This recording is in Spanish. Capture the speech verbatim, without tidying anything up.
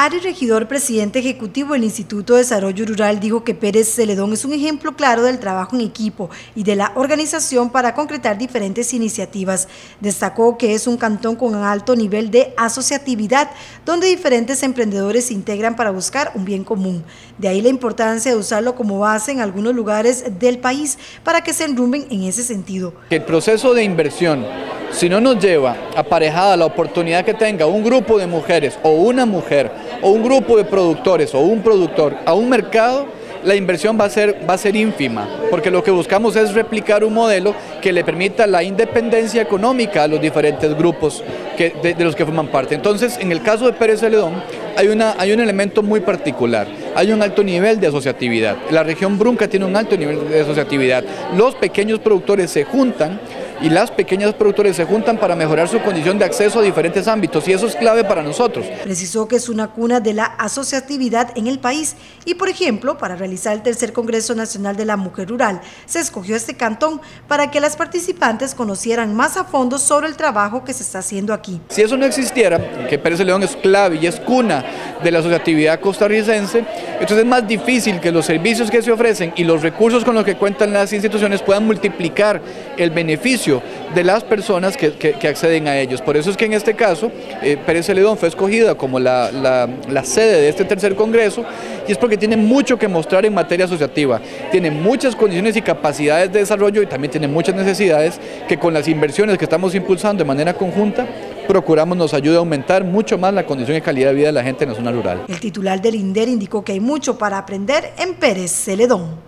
Ari Regidor, presidente ejecutivo del Instituto de Desarrollo Rural, dijo que Pérez Celedón es un ejemplo claro del trabajo en equipo y de la organización para concretar diferentes iniciativas. Destacó que es un cantón con un alto nivel de asociatividad, donde diferentes emprendedores se integran para buscar un bien común. De ahí la importancia de usarlo como base en algunos lugares del país para que se enrumben en ese sentido. El proceso de inversión, si no nos lleva aparejada la oportunidad que tenga un grupo de mujeres o una mujer o un grupo de productores o un productor a un mercado, la inversión va a ser, va a ser ínfima, porque lo que buscamos es replicar un modelo que le permita la independencia económica a los diferentes grupos que, de, de los que forman parte. Entonces, en el caso de Pérez Celedón, hay, una, hay un elemento muy particular, hay un alto nivel de asociatividad. La región Brunca tiene un alto nivel de asociatividad. Los pequeños productores se juntan y las pequeñas productores se juntan para mejorar su condición de acceso a diferentes ámbitos, y eso es clave para nosotros. Precisó que es una cuna de la asociatividad en el país y, por ejemplo, para realizar el tercer Congreso Nacional de la Mujer Rural, se escogió este cantón para que las participantes conocieran más a fondo sobre el trabajo que se está haciendo aquí. Si eso no existiera, que Pérez Celedón es clave y es cuna de la asociatividad costarricense, entonces es más difícil que los servicios que se ofrecen y los recursos con los que cuentan las instituciones puedan multiplicar el beneficio de las personas que, que, que acceden a ellos. Por eso es que en este caso eh, Pérez Celedón fue escogida como la, la, la sede de este tercer congreso, y es porque tiene mucho que mostrar en materia asociativa, tiene muchas condiciones y capacidades de desarrollo y también tiene muchas necesidades que con las inversiones que estamos impulsando de manera conjunta procuramos nos ayude a aumentar mucho más la condición y calidad de vida de la gente en la zona rural. El titular del INDER indicó que hay mucho para aprender en Pérez Celedón.